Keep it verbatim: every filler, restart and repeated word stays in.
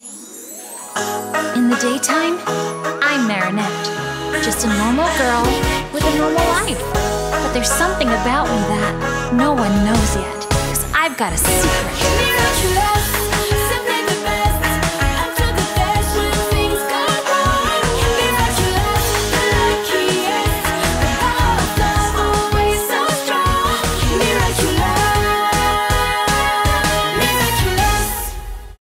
In the daytime, I'm Marinette, just a normal girl with a normal life. But there's something about me that no one knows yet, 'cause I've got a secret.